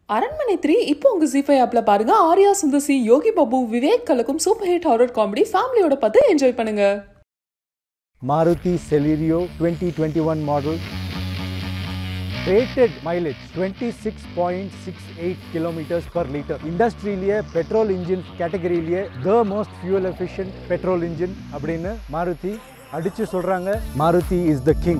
அரண்மனை 3 இப்போ உங்க ZEE5 ஆப்ல பாருங்க. ஆர்யா சுந்தசி, யோகி பாபு, விவேக் கலக்கும் சூப்பர் ஹிட் ஹாரர் காமெடி ஃபேமிலியோட பார்த்து என்ஜாய் பண்ணுங்க. Maruti Celerio 2021 model. Rated mileage 26.68 kilometers per liter. Industry petrol engine category the most fuel efficient petrol engine அப்படினு Maruti அடிச்சு சொல்றாங்க. Maruti is the king.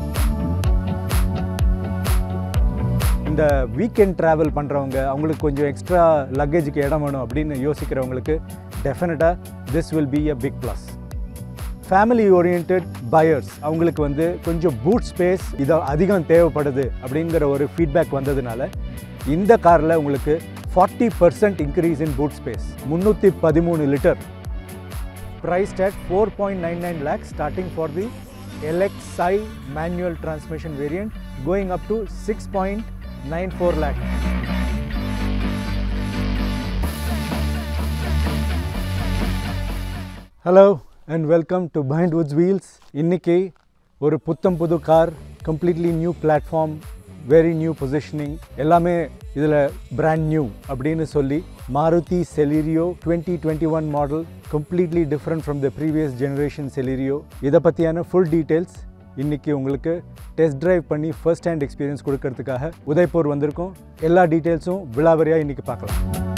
இந்த வீக்கெண்ட் ட்ராவல் பண்ணுறவங்க, அவங்களுக்கு கொஞ்சம் எக்ஸ்ட்ரா லக்கேஜுக்கு இடம் வேணும் அப்படின்னு யோசிக்கிறவங்களுக்கு டெஃபினட்டாக this will be a big plus. Family oriented buyers அவங்களுக்கு கொஞ்சம் பூட் ஸ்பேஸ் இது அதிகம் தேவைப்படுது அப்படிங்கிற ஒரு ஃபீட்பேக் வந்ததுனால இந்த காரில் உங்களுக்கு 40% increase in boot space. 313 litre. Priced at 4.99 lakhs starting for the LXi manual transmission variant going up to 6.94 lakh. Hello and welcome to Behind Woods Wheels. இன்னைக்கு ஒரு புத்தம் புது கார், completely new platform, very new positioning, எல்லாமே இதில் brand new அப்படின்னு சொல்லி Maruti Celerio 2021 model, completely different from the previous generation Celerio. இதை பற்றியான full details இன்னைக்கு உங்களுக்கு டெஸ்ட் டிரைவ் பண்ணி ஃபர்ஸ்ட் ஹேண்ட் எக்ஸ்பீரியன்ஸ் கொடுக்கறதுக்காக உதய்பூர் வந்திருக்கோம். எல்லா டீட்டெயில்ஸும் விலாவரியாக இன்னைக்கு பார்க்கலாம்.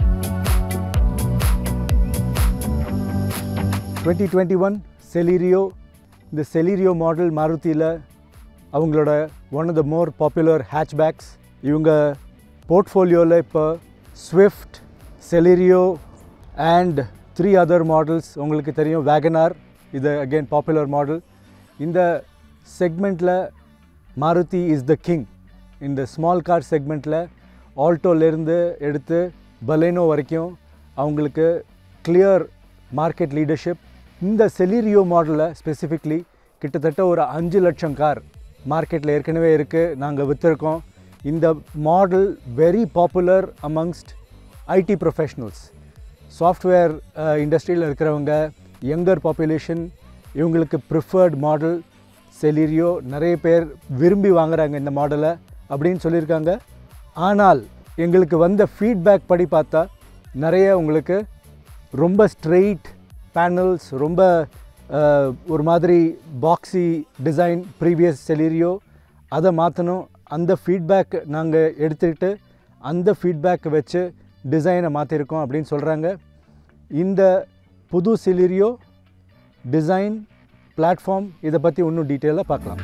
2021 Celerio, இந்த Celerio மாடல் மாருதியில் அவங்களோட one of the more popular hatchbacks. இவங்க போர்ட்ஃபோலியோவில் இப்போ Swift, Celerio and 3 other models உங்களுக்கு தெரியும். வேகனார் இது அகெயின் பாப்புலர் மாடல். இந்த செக்மெண்ட்டில் மாருதி இஸ் த கிங். இந்த ஸ்மால் கார் செக்மெண்ட்டில் ஆல்டோலேருந்து எடுத்து பலேனோ வரைக்கும் அவங்களுக்கு கிளியர் மார்க்கெட் லீடர்ஷிப். இந்த Celerio மாடலில் ஸ்பெசிஃபிக்லி கிட்டத்தட்ட ஒரு 5 லட்சம் கார் மார்க்கெட்டில் ஏற்கனவே இருக்குது, நாங்கள் விற்றுருக்கோம். இந்த model very popular amongst IT professionals, software இண்டஸ்ட்ரியில் இருக்கிறவங்க, யங்கர் பாப்புலேஷன், இவங்களுக்கு ப்ரிஃபர்ட் மாடல் Celerio. நிறைய பேர் விரும்பி வாங்குறாங்க இந்த மாடலை அப்படின்னு சொல்லியிருக்காங்க. ஆனால் எங்களுக்கு வந்த ஃபீட்பேக் படி பார்த்தா நிறைய உங்களுக்கு ரொம்ப ஸ்ட்ரெயிட் பேனல்ஸ், ரொம்ப ஒரு மாதிரி பாக்ஸி டிசைன் ப்ரீவியஸ் Celerio, அதை மாற்றணும். அந்த ஃபீட்பேக் நாங்கள் எடுத்துக்கிட்டு அந்த ஃபீட்பேக்கை வச்சு டிசைனை மாற்றிருக்கோம் அப்படின்னு சொல்கிறாங்க. இந்த புது Celerio டிசைன், பிளாட்ஃபார்ம், இதை பற்றி இன்னும் டீட்டெயிலாக பார்க்கலாம்.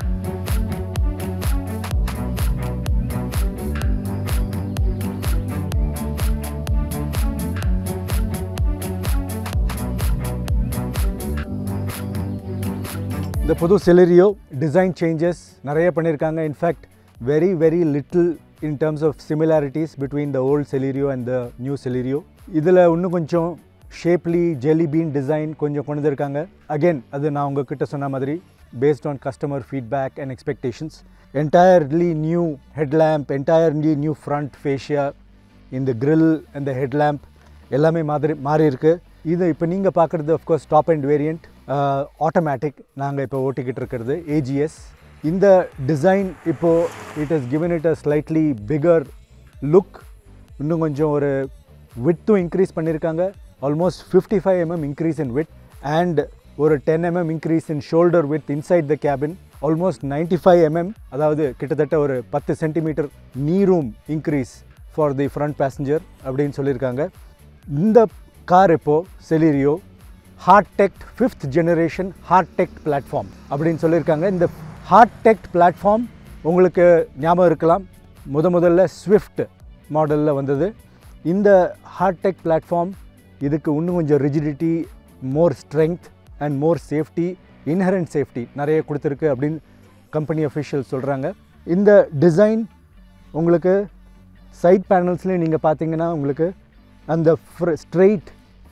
இந்த புது Celerio டிசைன் சேஞ்சஸ் நிறைய பண்ணியிருக்காங்க. In fact very little in terms of similarities between the old Celerio and the new Celerio. இதில் இன்னும் கொஞ்சம் ஷேப்லி ஜெல்லி பீன் டிசைன் கொஞ்சம் கொண்டு வந்திருக்காங்க. அகெயின் அது நான் உங்ககிட்ட சொன்ன மாதிரி based on customer feedback and expectations. Entirely new headlamp, entirely new front fascia, இந்த கிரில் அந்த ஹெட்லேம்ப் எல்லாமே மாறி இருக்குது. இது இப்போ நீங்கள் பார்க்குறது of course top and variant automatic. நாங்கள் இப்போ ஓட்டிக்கிட்டு இருக்கிறது AGS. இந்த டிசைன் இப்போது it has given it a slightly bigger look. இன்னும் கொஞ்சம் ஒரு விட்த்தும் இன்க்ரீஸ் பண்ணியிருக்காங்க. almost 55 mm increase in width and ஒரு 10 mm increase in shoulder width inside the cabin. almost 95 mm, அதாவது கிட்டத்தட்ட ஒரு 10 cm knee room increase for the front passenger அப்படின்னு சொல்லியிருக்காங்க. இந்த கார் இப்போ Celerio HeartTech 5th generation HeartTech platform அப்படின்னு சொல்லியிருக்காங்க. இந்த HeartTech platform உங்களுக்கு ஞாபகம் இருக்கலாம், முதல்ல ஸ்விஃப்ட் மாடலில் வந்தது. இந்த HeartTech platform இதுக்கு இன்னும் கொஞ்சம் rigidity, more strength and more safety, inherent safety நிறைய கொடுத்துருக்கு அப்படின்னு கம்பெனி அஃபிஷியல் சொல்கிறாங்க. இந்த டிசைன் உங்களுக்கு சைட் பேனல்ஸ்லேயும் நீங்கள் பார்த்தீங்கன்னா உங்களுக்கு அந்த straight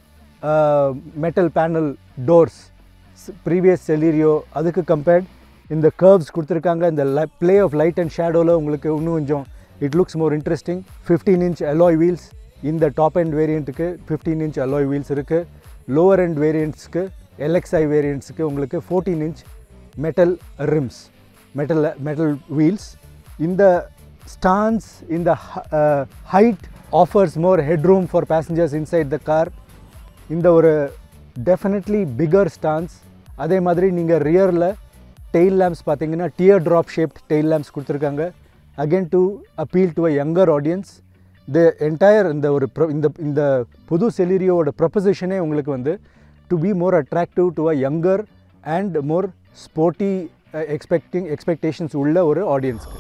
metal panel doors previous Celerio அதுக்கு கம்பேர்ட் இந்த கர்வ்ஸ் கொடுத்துருக்காங்க. இந்த ப்ளே ஆஃப் லைட் அண்ட் ஷேடோவில் உங்களுக்கு இன்னும் கொஞ்சம் it looks more interesting. 15-inch alloy wheels இந்த டாப் அண்ட் வேரியண்ட்டுக்கு 15-inch alloy wheels இருக்குது. லோவர் அண்ட் வேரியண்ட்ஸ்க்கு LXi வேரியண்ட்ஸுக்கு உங்களுக்கு 14-inch metal rims, metal wheels. இந்த stance, in the height offers more headroom for passengers inside the car. இந்த ஒரு definitely bigger stance. அதே மாதிரி நீங்கள் ரியரில் tail lamps பார்த்தீங்கன்னா tear drop shaped tail lamps கொடுத்துருக்காங்க. Again to appeal to a younger audience. The entire இந்த புது செலீரியோட ப்ரொபோசிஷனே உங்களுக்கு வந்து to be more attractive to a younger and more sporty expectations உள்ள ஒரு ஆடியன்ஸ்க்கு.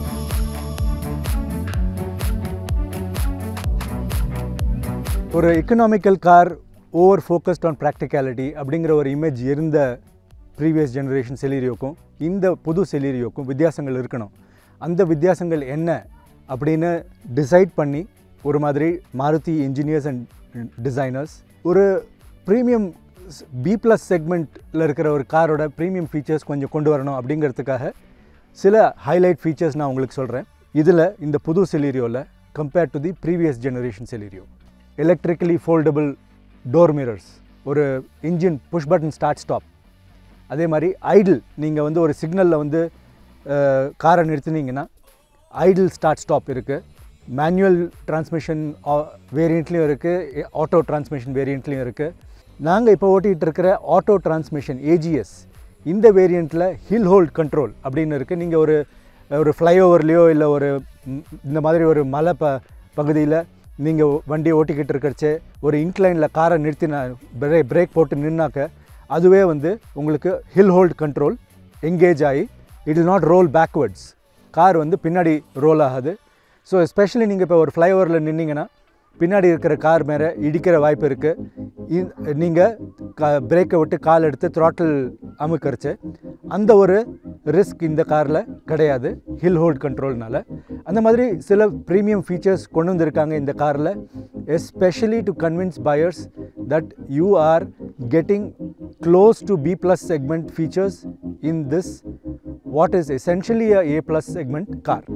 ஒரு economical car over focused on practicality அப்படிங்கிற ஒரு இமேஜ் இருந்த ப்ரீவியஸ் ஜெனரேஷன் செலீரியோக்கும் இந்த புது செலீரியோக்கும் வித்தியாசங்கள் இருக்கணும். அந்த வித்தியாசங்கள் என்ன அப்படின்னு டிசைட் பண்ணி ஒரு மாதிரி மாருதி இன்ஜினியர்ஸ் அண்ட் டிசைனர்ஸ் ஒரு ப்ரீமியம் B+ செக்மெண்ட்டில் இருக்கிற ஒரு காரோட ப்ரீமியம் ஃபீச்சர்ஸ் கொஞ்சம் கொண்டு வரணும் அப்படிங்கிறதுக்காக சில ஹைலைட் ஃபீச்சர்ஸ் நான் உங்களுக்கு சொல்கிறேன். இதில் இந்த புது செலீரியோவில் compared to the previous generation Celerio, electrically foldable door mirrors, ஒரு engine push button start stop, அதே மாதிரி ஐடில் நீங்கள் வந்து ஒரு சிக்னலில் வந்து காரை நிறுத்தினீங்கன்னா ஐடில் ஸ்டார்ட் ஸ்டாப் இருக்குது. மேனுவல் டிரான்ஸ்மிஷன் வேரியண்ட்லேயும் இருக்குது, ஆட்டோ டிரான்ஸ்மிஷன் வேரியண்ட்லேயும் இருக்குது. நாங்கள் இப்போ ஓட்டிகிட்டு இருக்கிற ஆட்டோ டிரான்ஸ்மிஷன் AGS இந்த வேரியண்ட்டில் ஹில் ஹோல்ட் கண்ட்ரோல் அப்படின்னு இருக்குது. நீங்கள் ஒரு ஃப்ளைஓவர்லேயோ இல்லை இந்த மாதிரி ஒரு மலை பகுதியில் நீங்கள் வண்டியை ஓட்டிக்கிட்டு இருக்கிறச்சே ஒரு இன்க்ளைனில் காரை நிறுத்தினா பிரேக் போட்டு நின்னாக்க அதுவே வந்து உங்களுக்கு ஹில் ஹோல்ட் கண்ட்ரோல் எங்கேஜ் ஆகி it will not roll backwards, car வந்து பின்னாடி ரோல் ஆகாது. ஸோ எஸ்பெஷலி நீங்கள் இப்போ ஒரு ஃப்ளைஓவரில் நின்னீங்கன்னா பின்னாடி இருக்கிற கார் மேலே இடிக்கிற வாய்ப்பு இருக்குது. நீங்கள் பிரேக்கை விட்டு கால் எடுத்து த்ராட்டில் அமுக்கரிச்சு அந்த ஒரு ரிஸ்க் இந்த காரில் கிடையாது ஹில் ஹோல்ட் கண்ட்ரோல்னால. அந்த மாதிரி சில ப்ரீமியம் ஃபீச்சர்ஸ் கொண்டு வந்திருக்காங்க இந்த காரில், especially to convince buyers that you are getting close to B+ segment features in this what is essentially A+ segment car.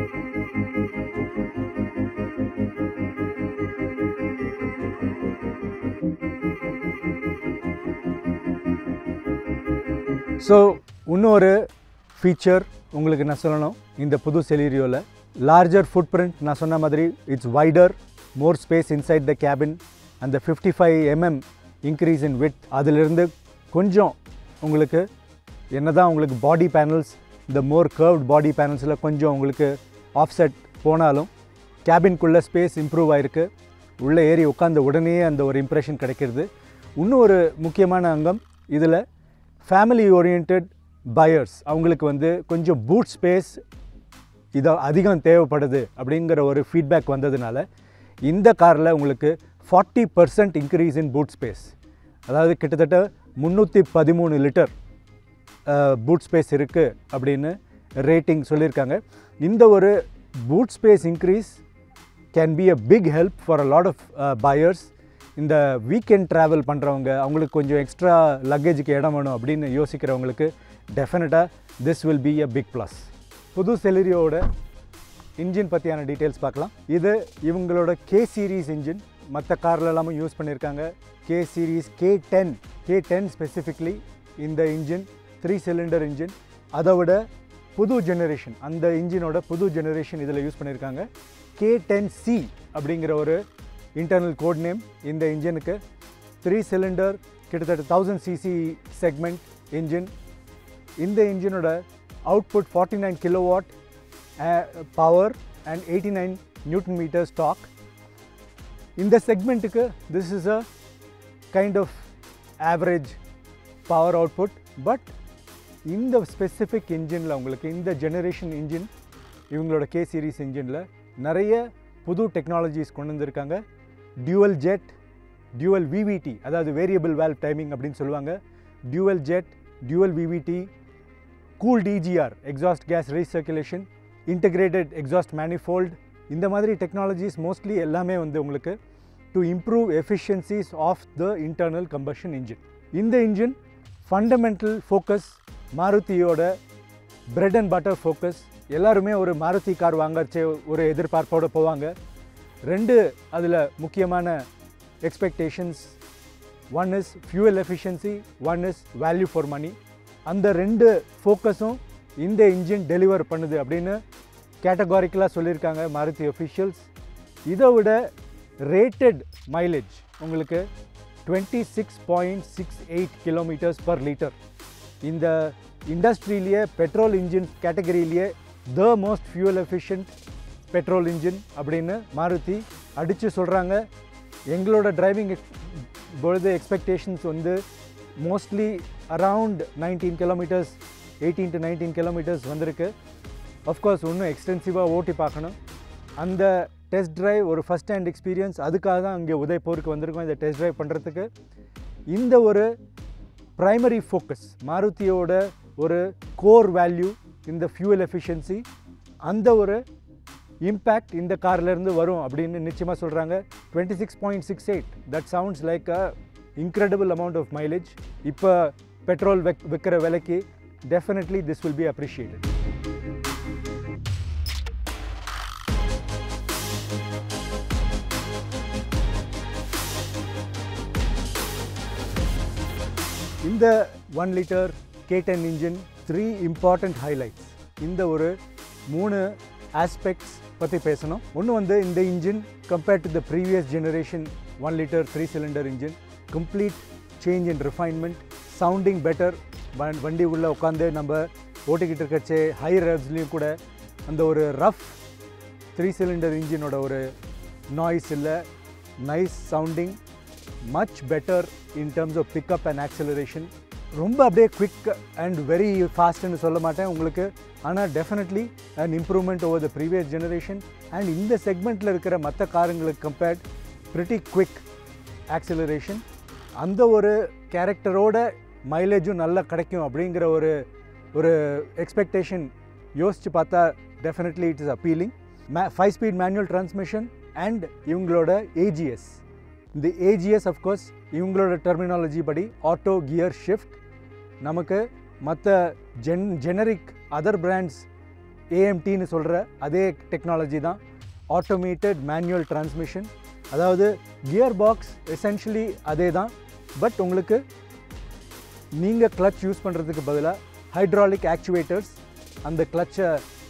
So இன்னொரு ஃபீச்சர் உங்களுக்கு நான் சொல்லணும் இந்த புது செலீரியோவில், லார்ஜர் ஃபுட் பிரிண்ட். நான் சொன்ன மாதிரி it's wider, more space inside the cabin. அந்த 55 mm இன்க்ரீஸ் இன் வித், அதிலிருந்து கொஞ்சம் உங்களுக்கு என்ன தான் உங்களுக்கு பாடி பேனல்ஸ் இந்த மோர் கர்வ்ட் பாடி பேனல்ஸில் கொஞ்சம் உங்களுக்கு ஆஃப்செட் போனாலும் கேபின்குள்ளே ஸ்பேஸ் இம்ப்ரூவ் ஆகிருக்கு. உள்ளே ஏறி உட்காந்த உடனே அந்த ஒரு இம்ப்ரெஷன் கிடைக்கிறது. இன்னும் ஒரு முக்கியமான அங்கம் இதில் ஃபேமிலி ஓரியன்ட் பையர்ஸ் அவங்களுக்கு வந்து கொஞ்சம் பூட் ஸ்பேஸ் இது அதிகம் தேவைப்படுது அப்படிங்கிற ஒரு ஃபீட்பேக் வந்ததுனால இந்த காரில் உங்களுக்கு 40% இன்க்ரீஸ் இன் பூட் ஸ்பேஸ், அதாவது கிட்டத்தட்ட 313 லிட்டர் பூட் ஸ்பேஸ் இருக்குது அப்படின்னு ரேட்டிங் சொல்லியிருக்காங்க. இந்த ஒரு boot space increase can be a big help for a lot of buyers. இந்த வீக்கெண்ட் ட்ராவல் பண்ணுறவங்க, அவங்களுக்கு கொஞ்சம் எக்ஸ்ட்ரா லக்கேஜுக்கு இடம் வேணும் அப்படின்னு யோசிக்கிறவங்களுக்கு டெஃபினட்டாக this will be a big plus. புது செலீரியோட இன்ஜின் பற்றியான டீட்டெயில்ஸ் பார்க்கலாம். இது இவங்களோட K சீரீஸ் இன்ஜின், மற்ற காரில் எல்லாமே யூஸ் பண்ணியிருக்காங்க. K சீரீஸ் K10 ஸ்பெசிஃபிக்லி இந்த இன்ஜின் 3 சிலிண்டர் இன்ஜின். அதை விட புது ஜெனரேஷன், அந்த இன்ஜினோட புது ஜெனரேஷன் இதில் யூஸ் பண்ணியிருக்காங்க. K10C அப்படிங்கிற ஒரு இன்டர்னல் கோட் நேம் இந்த இன்ஜினுக்கு. 3 சிலிண்டர் கிட்டத்தட்ட 1000 cc செக்மெண்ட் இன்ஜின். இந்த இன்ஜினோட output 49 kilowatt power and 89 newton metre ஸ்டாக். இந்த செக்மெண்ட்டுக்கு this is a kind of average power output. But இந்த ஸ்பெசிஃபிக் இன்ஜினில் உங்களுக்கு இந்த ஜெனரேஷன் இன்ஜின், இவங்களோட K சீரீஸ் இன்ஜினில் நிறைய புது டெக்னாலஜிஸ் கொண்டு வந்திருக்காங்க. டியூவல் ஜெட், டியூவல் VVT, அதாவது வேரியபிள் வால்வ் டைமிங் அப்படின்னு சொல்லுவாங்க. Dual jet, dual VVT, cooled EGR exhaust gas recirculation, integrated exhaust manifold, இந்த மாதிரி டெக்னாலஜிஸ் மோஸ்ட்லி எல்லாமே வந்து உங்களுக்கு to improve efficiencies of the internal combustion engine. இந்த இன்ஜின் ஃபண்டமெண்டல் ஃபோக்கஸ் மாருதியோட பிரெட் அண்ட் பட்டர் ஃபோக்கஸ். எல்லாருமே ஒரு மாருதி கார் வாங்கச்சே ஒரு எதிர்பார்ப்போடு போவாங்க. ரெண்டு அதில் முக்கியமான expectations, one is fuel efficiency, one is value for money. அந்த ரெண்டு ஃபோக்கஸும் இந்த இன்ஜின் டெலிவர் பண்ணுது அப்படின்னு கேட்டகாரிக்கலாக சொல்லியிருக்காங்க மாருதி ஒஃபிஷியல்ஸ். இதை விட ரேட்டட் மைலேஜ் உங்களுக்கு 26.68 கிலோமீட்டர்ஸ் பர் லிட்டர். இந்த இண்டஸ்ட்ரியிலேயே பெட்ரோல் இன்ஜின் கேட்டகரியிலேயே the most fuel efficient petrol engine அப்படின்னு மாருதி அடித்து சொல்கிறாங்க. எங்களோட டிரைவிங் பொழுது எக்ஸ்பெக்டேஷன்ஸ் வந்து mostly around 19 kilometres 18 to 19 kilometres வந்திருக்கு. அஃப்கோர்ஸ் இன்னும் எக்ஸ்டென்சிவாக ஓட்டி பார்க்கணும். அந்த டெஸ்ட் ட்ரைவ் ஒரு ஃபஸ்ட் ஹேண்ட் எக்ஸ்பீரியன்ஸ், அதுக்காக தான் இங்கே உதய்பூருக்கு வந்திருக்கோம் இந்த டெஸ்ட் ட்ரைவ் பண்ணுறதுக்கு. இந்த ஒரு ப்ரைமரி ஃபோக்கஸ் மாருதியோட ஒரு கோர் வேல்யூ இந்த ஃபியூவல் எஃபிஷியன்சி, அந்த ஒரு இம்பேக்ட் இந்த கார்லேருந்து வரும் அப்படின்னு நிச்சயமாக சொல்கிறாங்க. 26.68 தட் சவுண்ட்ஸ் லைக் அ இன்க்ரெடிபிள் அமௌண்ட் ஆஃப் மைலேஜ். இப்போ பெட்ரோல் விற்கிற விலைக்கு definitely this will be appreciated. இந்த 1 litre K10 engine 3 important highlights. இந்த ஒரு 3 ஆஸ்பெக்ட்ஸ் பற்றி பேசணும். ஒன்று வந்து இந்த engine compared to the previous generation 1 litre 3 cylinder engine, complete change in refinement, sounding better. வண்டி உள்ளே உட்காந்து நம்ம ஓட்டிக்கிட்டு இருக்கச்சே ஹை ரெவ்ஸ்லேயும் கூட அந்த ஒரு ரஃப் 3 சிலிண்டர் இன்ஜினோட ஒரு நாய்ஸ் இல்லை, nice sounding, much better in terms of pickup and acceleration. ரொம்ப அப்படியே குவிக் அண்ட் வெரி ஃபாஸ்ட்னு சொல்ல மாட்டேன் உங்களுக்கு, ஆனால் definitely and improvement over the previous generation. And இந்த செக்மெண்ட்டில் இருக்கிற மற்ற காருங்களுக்கு கம்பேர்ட் ப்ரிட்டி குவிக் ஆக்சலரேஷன். அந்த ஒரு கேரக்டரோட மைலேஜும் நல்லா கிடைக்கும் அப்படிங்கிற ஒரு எக்ஸ்பெக்டேஷன் யோசித்து பார்த்தா definitely it is appealing. 5 speed manual transmission and இவங்களோட ஏஜிஎஸ். இந்த ஏஜிஎஸ் அஃப்கோர்ஸ் இவங்களோட டெர்மினாலஜி படி ஆட்டோ கியர் ஷிஃப்ட். நமக்கு மற்ற ஜெனரிக் அதர் பிராண்ட்ஸ் ஏஎம்டின்னு சொல்கிற அதே டெக்னாலஜி தான், ஆட்டோமேட்டட் மேனுவல் டிரான்ஸ்மிஷன். அதாவது கியர் பாக்ஸ் எசென்ஷியலி அதே தான், பட் உங்களுக்கு நீங்கள் கிளச் யூஸ் பண்ணுறதுக்கு பதிலாக ஹைட்ராலிக் ஆக்சுவேட்டர்ஸ் அந்த கிளச்சை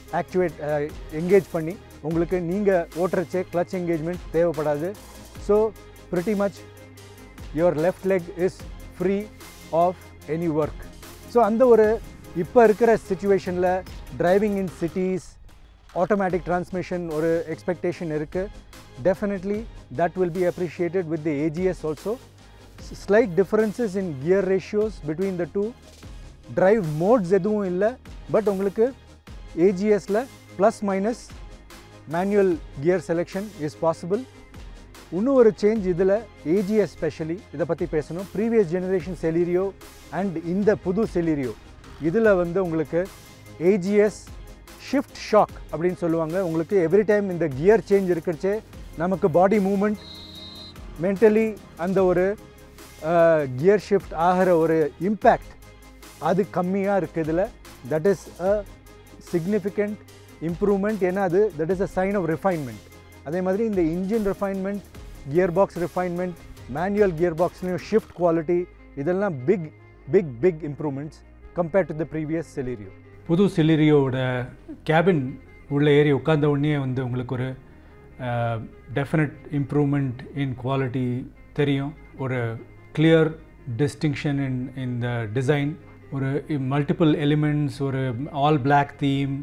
எங்கேஜ் பண்ணி உங்களுக்கு நீங்கள் ஓட்டுறச்சே கிளச் என்கேஜ்மெண்ட் தேவைப்படாது. So pretty much your left leg is free of any work. So அந்த ஒரு இப்போ இருக்கிற சிச்சுவேஷனில் driving in cities automatic transmission ஒரு எக்ஸ்பெக்டேஷன் இருக்குது. Definitely that will be appreciated with the AGS also. Slight differences in gear ratios between the two. Drive modes எதுவும் இல்லை, but உங்களுக்கு ஏஜிஎஸில் plus minus manual gear selection is possible. இன்னும் ஒரு change இதில் AGS specially இதை பற்றி பேசணும். ப்ரீவியஸ் ஜெனரேஷன் செலீரியோ அண்ட் இந்த புது செலீரியோ இதில் வந்து உங்களுக்கு ஏஜிஎஸ் ஷிஃப்ட் ஷாக் அப்படின்னு சொல்லுவாங்க. உங்களுக்கு எவ்ரி டைம் இந்த கியர் சேஞ்ச் இருக்கிறச்சே நமக்கு பாடி மூமெண்ட் மென்டலி அந்த ஒரு கியர் ஷிஃப்ட் ஆகிற ஒரு இம்பேக்ட் அது கம்மியாக இருக்குது இதில். That is a significant improvement. ஏன்னா அது that is a sign of refinement. அதே மாதிரி இந்த engine refinement, gear box refinement, manual gear பாக்ஸ்லேயும் ஷிஃப்ட் குவாலிட்டி, இதெல்லாம் big big big improvements compared to the previous Celerio. புது செலீரியோவோட கேபின் உள்ள ஏறி உட்கார்ந்த உடனே வந்து உங்களுக்கு ஒரு டெஃபினட் இம்ப்ரூவ்மெண்ட் இன் குவாலிட்டி தெரியும். ஒரு clear distinction in the design, ஒரு மல்டிபிள் எலிமெண்ட்ஸ், ஒரு all black theme,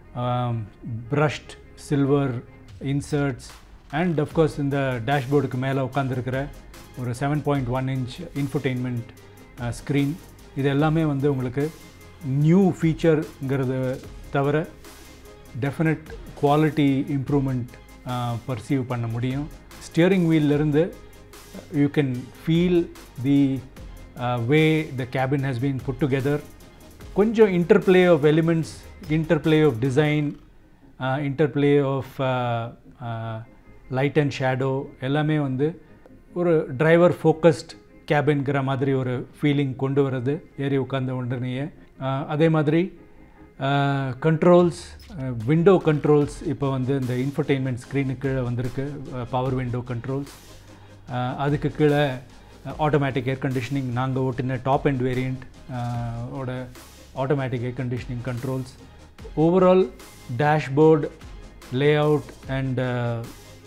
brushed silver inserts and of course இந்த டேஷ்போர்டுக்கு மேலே உட்காந்துருக்கிற ஒரு 7.1 inch இன்ஃபோடெயின்மெண்ட் ஸ்க்ரீன். இது எல்லாமே வந்து உங்களுக்கு நியூ ஃபீச்சருங்கிறத தவிர டெஃபினட் குவாலிட்டி இம்ப்ரூவ்மெண்ட் பர்சீவ் பண்ண முடியும். ஸ்டியரிங் வீல்லேருந்து you can feel the way the cabin has been put together. கொஞ்சம் interplay of elements, interplay of design, interplay of light and shadow எல்லாமே வந்து ஒரு டிரைவர் ஃபோக்கஸ்ட் கேபின்கிற மாதிரி ஒரு ஃபீலிங் கொண்டு வருது ஏறி உட்கார்ந்த உடனேயே. அதே மாதிரி கண்ட்ரோல்ஸ், விண்டோ கண்ட்ரோல்ஸ் இப்போ வந்து இந்த இன்ஃபர்டெயின்மெண்ட் ஸ்க்ரீனுக்கு கீழே வந்திருக்கு. பவர் விண்டோ கண்ட்ரோல்ஸ், அதுக்கு கீழே ஆட்டோமேட்டிக் ஏர் கண்டிஷனிங், நாங்கள் ஓட்டின டாப் அண்ட் வேரியண்ட் ஓட automatic air conditioning controls. Overall dashboard layout and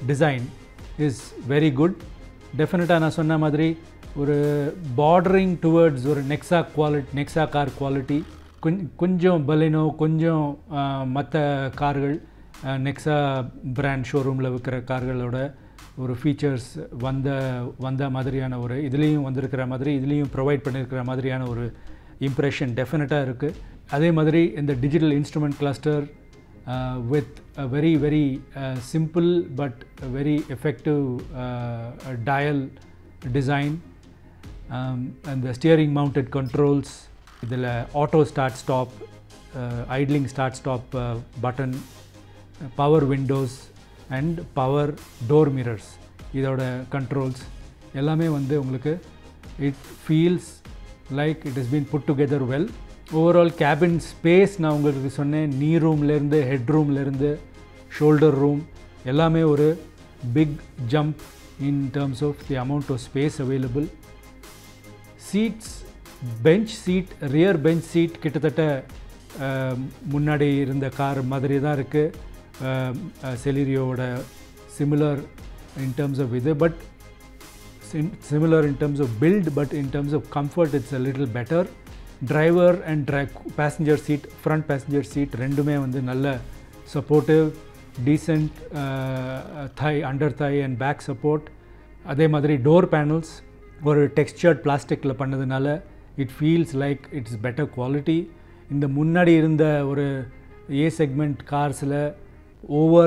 design is very good. டெஃபினட்டாக நான் சொன்ன மாதிரி ஒரு பார்டரிங் டுவர்ட்ஸ் ஒரு நெக்ஸா கார் குவாலிட்டி, கொஞ்சம் பலினோ, கொஞ்சம் மற்ற கார்கள் நெக்ஸா பிராண்ட் ஷோரூமில் விற்கிற கார்களோட ஒரு ஃபீச்சர்ஸ் வந்த மாதிரியான ஒரு இதுலேயும் வந்திருக்கிற மாதிரி இதுலேயும் ப்ரொவைட் பண்ணியிருக்கிற மாதிரியான ஒரு இம்ப்ரெஷன் டெஃபினட்டாக இருக்குது. அதே மாதிரி இந்த digital instrument cluster with a very simple but very effective dial design, and the steering mounted controls, இதில் auto start stop, idling start stop button, power windows and power door mirrors, இதோட controls எல்லாமே வந்து உங்களுக்கு it feels like it has been put together well. Overall cabin space நான் உங்களுக்கு சொன்னேன், knee ரூம்லேருந்து head ரூம்லேருந்து ஷோல்டர் ரூம் எல்லாமே ஒரு big jump in terms of the amount of space available. Seats, bench seat, rear bench seat கிட்டத்தட்ட முன்னாடி இருந்த கார் மாதிரி தான் இருக்குது. செலிரியோவோட சிமிலர் இன் டேர்ம்ஸ் ஆஃப் இது, but similar in terms of build, but in terms of comfort it's a little better. Driver and passenger seat, front passenger seat ரெண்டுமே வந்து நல்ல supportive, decent thigh, under thigh and back support. அதே மாதிரி door panels ஒரு textured plasticல பண்ணதுனால it feels like it's better quality. இந்த முன்னாடி இருந்த ஒரு A segment carsல over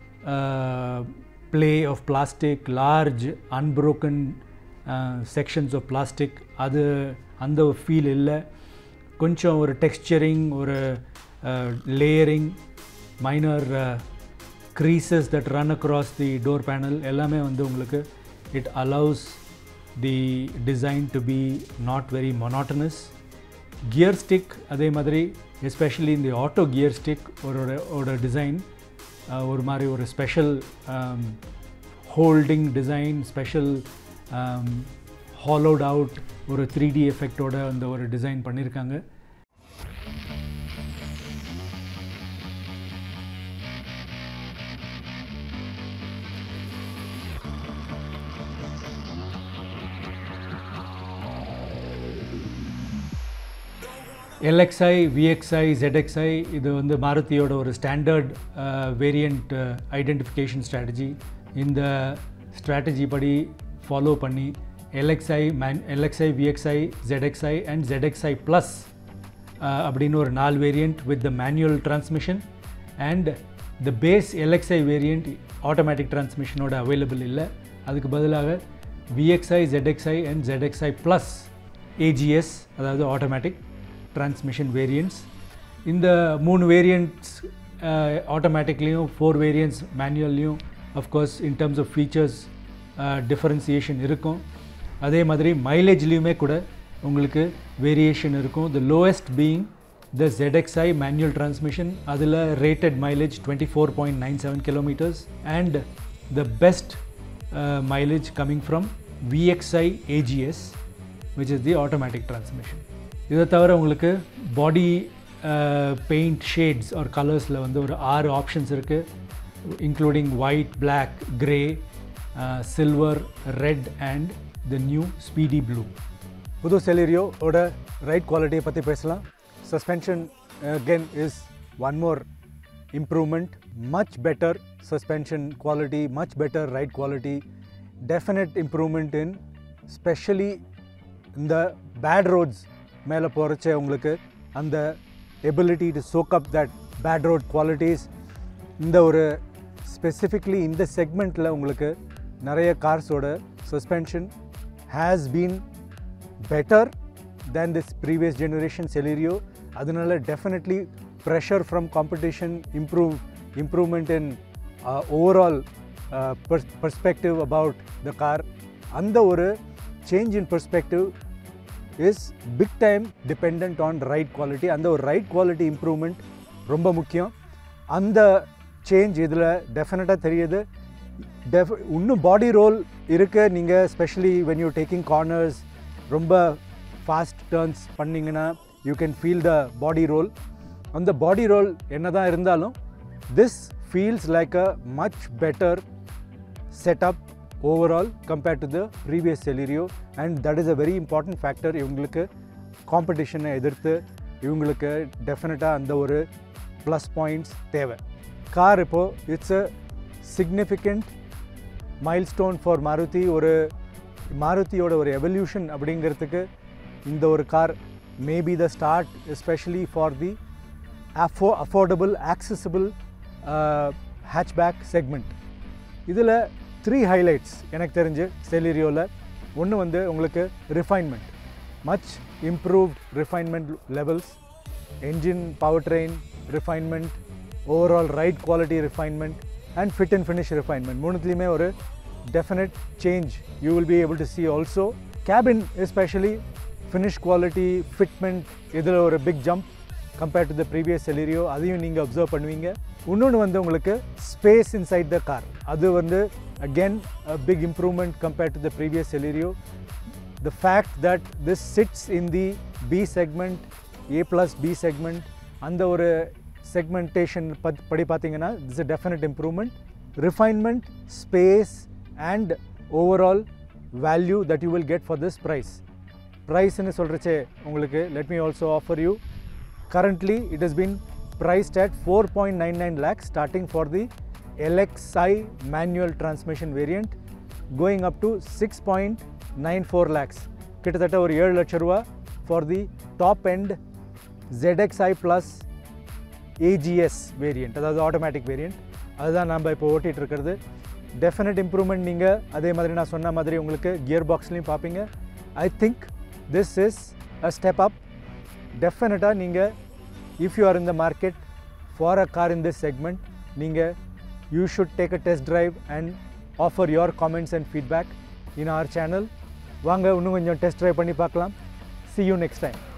play of plastic, large unbroken sections of plastic, அது அந்த ஃபீல் இல்லை. கொஞ்சம் ஒரு டெக்ஸ்சரிங், ஒரு layering, minor creases that run across the door panel எல்லாமே வந்து உங்களுக்கு it allows the design to be not very monotonous. Gear stick அதே மாதிரி especially in the auto gear stick ஒரு டிசைன் ஒரு மாதிரி ஒரு special holding design, special hollowed out ஒரு 3D எஃபெக்டோட அந்த ஒரு டிசைன் பண்ணியிருக்காங்க. LXi, VXi, ZXi இது வந்து மாருதியோட ஒரு ஸ்டாண்டர்ட் வேரியண்ட் ஐடென்டிஃபிகேஷன் ஸ்ட்ராட்டஜி. இந்த ஸ்ட்ராட்டஜி படி ஃபாலோ பண்ணி LXi, VXi, ZXi and ZXi Plus அப்படின்னு ஒரு 4 variant with the manual transmission, and the base LXi variant automatic டிரான்ஸ்மிஷனோட அவைலபிள் இல்லை. அதுக்கு பதிலாக VXi, ZXi and ZXi Plus AGS அதாவது ஆட்டோமேட்டிக் transmission variants. இந்த 3 வேரியண்ட்ஸ் ஆட்டோமேட்டிக்லேயும் 4 வேரியண்ட்ஸ் மேனுவல்லையும் of course in terms of features differentiation இருக்கும். அதே மாதிரி மைலேஜ்லேயுமே கூட உங்களுக்கு வேரியேஷன் இருக்கும். The lowest being the ZXi manual transmission, அதில் rated mileage 24.97 kilometers, and the best mileage coming from VXi AGS which is the automatic transmission. இதை தவிர உங்களுக்கு பாடி பெயிண்ட் ஷேட்ஸ் ஆர் கலர்ஸில் வந்து ஒரு 6 ஆப்ஷன்ஸ் இருக்குது, including white, black, grey, silver, red and the new speedy blue. புது செலிரியோட ride குவாலிட்டியை பற்றி பேசலாம். Suspension again is one more improvement, much better suspension quality, much better ride quality, definite improvement in especially in the bad roads. மேலே போகிறச்ச உங்களுக்கு அந்த ability to soak up that bad road qualities. இந்த ஒரு specifically இந்த செக்மெண்ட்டில் உங்களுக்கு நிறைய கார்ஸோட suspension has been better than this previous generation Celerio. அதனால definitely pressure from competition, improvement in overall perspective about the car. அந்த ஒரு change in perspective is big time dependent on ride quality. அந்த ஒரு ride quality improvement ரொம்ப முக்கியம். அந்த change இதில் டெஃபினட்டாக தெரியுது. இன்னும் பாடி ரோல் இருக்கு. நீங்கள் specially when you taking corners, ரொம்ப ஃபாஸ்ட் டர்ன்ஸ் பண்ணிங்கன்னா you can feel the body roll. அந்த பாடி ரோல் என்ன தான் இருந்தாலும் this feels like a much better setup overall compared to the previous Celerio, and that is a very important factor. இவங்களுக்கு காம்படிஷனை எதிர்த்து இவங்களுக்கு டெஃபினட்டாக அந்த ஒரு ப்ளஸ் பாயிண்ட்ஸ் தேவை. கார் இப்போது it's a significant milestone for Maruti. ஒரு மாருதியோட ஒரு எவல்யூஷன் அப்படிங்கிறதுக்கு இந்த ஒரு car maybe the start, especially for the affordable accessible hatchback segment. இதில் 3 highlights எனக்கு தெரிஞ்சு செலிரியோவில். ஒன்று வந்து உங்களுக்கு refinement, much improved refinement levels, engine powertrain refinement, overall ride quality refinement and fit and finish refinement. மூணுத்துலேயுமே ஒரு definite change you will be able to see. Also cabin especially finish quality, fitment, இதில் ஒரு big jump compared to the previous Celerio. அதையும் நீங்கள் observe பண்ணுவீங்க. இன்னொன்று வந்து உங்களுக்கு space inside the car, அது வந்து again a big improvement compared to the previous Celerio. The fact that this sits in the B segment, A plus B segment, அந்த ஒரு செக்மெண்டேஷன் படி பார்த்தீங்கன்னா this is a definite improvement. Refinement, space and overall value that you will get for this price. ப்ரைஸ்ன்னு சொல்கிறச்சே உங்களுக்கு let me also offer you, currently it has been priced at 4.99 lakhs starting for the LXi manual transmission variant, going up to 6.94 lakhs. கிட்டத்தட்ட ஒரு 7 லட்ச ரூபா for the top end ZXi plus AGS variant, அதாவது automatic variant. அதுதான் நம்ம இப்போ ஓட்டிகிட்டு இருக்கிறது. Definite improvement. நீங்கள் அதே மாதிரி நான் சொன்ன மாதிரி உங்களுக்கு கியர் பாக்ஸ்லையும் பார்ப்பீங்க. I think this is a step up. டெஃபினட்டாக நீங்கள் if you are in the market for a car in this segment, நீங்கள் you should take a test drive and offer your comments and feedback in our channel. வாங்க இன்னும் கொஞ்சம் test drive பண்ணி பார்க்கலாம். see you next time.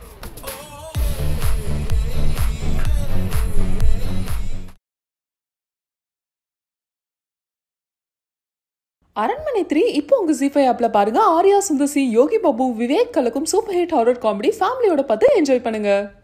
அரண்மனை 3 இப்போ உங்க ZEE5 ஆப்ல பாருங்க. ஆர்யா சுந்தசி, யோகி பாபு, விவேக் கலக்கும் சூப்பர் ஹிட் ஹாரர் காமெடி ஃபேமிலியோட பார்த்து என்ஜாய் பண்ணுங்க.